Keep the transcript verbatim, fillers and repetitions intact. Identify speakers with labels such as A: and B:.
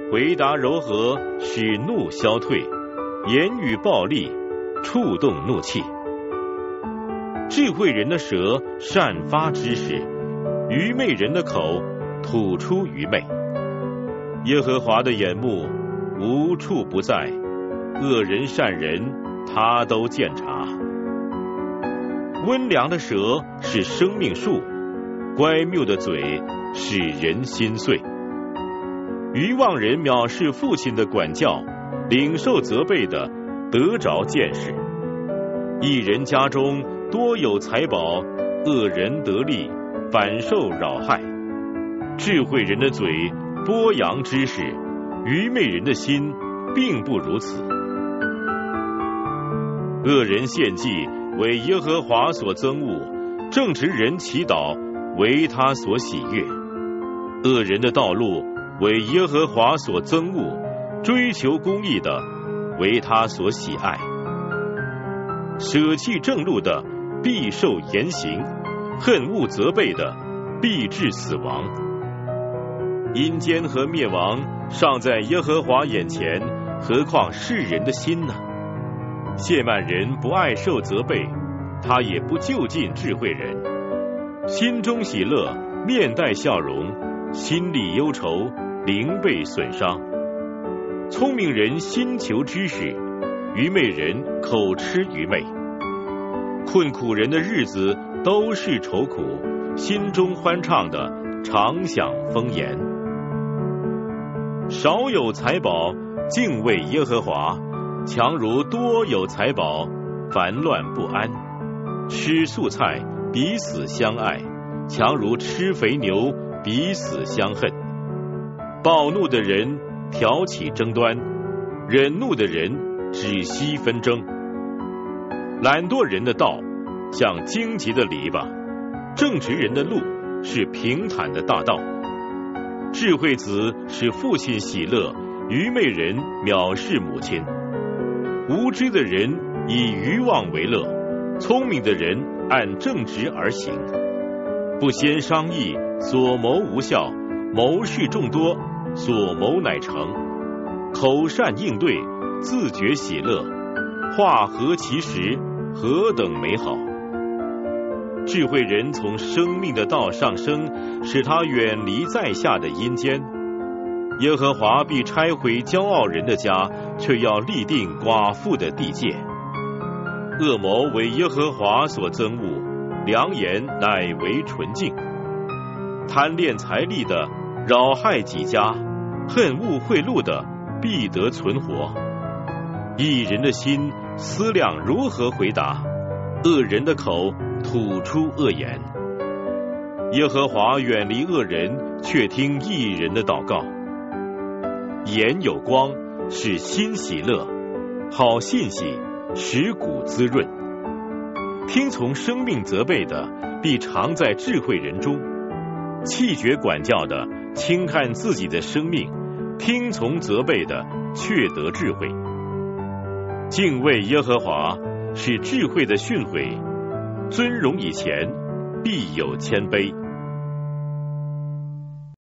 A: 回答柔和，使怒消退；言语暴力，触动怒气。智慧人的舌善发知识，愚昧人的口吐出愚昧。耶和华的眼目无处不在，恶人善人他都鉴察。温良的舌是生命树，乖谬的嘴使人心碎。愚妄人藐视父亲的管教，领受责备的得着见识。一人家中多有财宝，恶人得利，反受扰害。智慧人的嘴播扬知识，愚昧人的心并不如此。恶人献祭为耶和华所憎恶，正直人祈祷为他所喜悦。恶人的道路为耶和华所憎恶，追求公义的为他所喜爱。舍弃正路的必受严刑，恨恶责备的必致死亡。阴间和灭亡尚在耶和华眼前，何况世人的心呢？亵慢人不爱受责备，他也不就近智慧人。心中喜乐，面带笑容；心里忧愁，灵被损伤。聪明人心求知识，愚昧人口吃愚昧。困苦人的日子都是愁苦，心中欢畅的常享丰筵。少有财宝，敬畏耶和华，强如多有财宝，烦乱不安。吃素菜，彼此相爱，强如吃肥牛，彼此相恨。暴怒的人挑起争端，忍怒的人止息纷争。懒惰人的道像荆棘的篱笆，正直人的路是平坦的大道。智慧子使父亲喜乐，愚昧人藐视母亲。无知的人以愚妄为乐，聪明的人按正直而行。不先商议，所谋无效；谋事众多，所谋乃成。口善应对，自觉喜乐，话合其时，何等美好！智慧人从生命的道上升，使他远离在下的阴间。耶和华必拆毁骄傲人的家，却要立定寡妇的地界。恶谋为耶和华所憎恶，良言乃为纯净。贪恋财力的扰害己家，恨恶贿赂的必得存活。义人的心思量如何回答，恶人的口吐出恶言。耶和华远离恶人，却听义人的祷告。眼有光，使心喜乐；好信息，使骨滋润。听从生命责备的，必常在智慧人中；弃绝管教的，轻看自己的生命；听从责备的，却得智慧。敬畏耶和华是智慧的训诲，尊荣以前必有谦卑。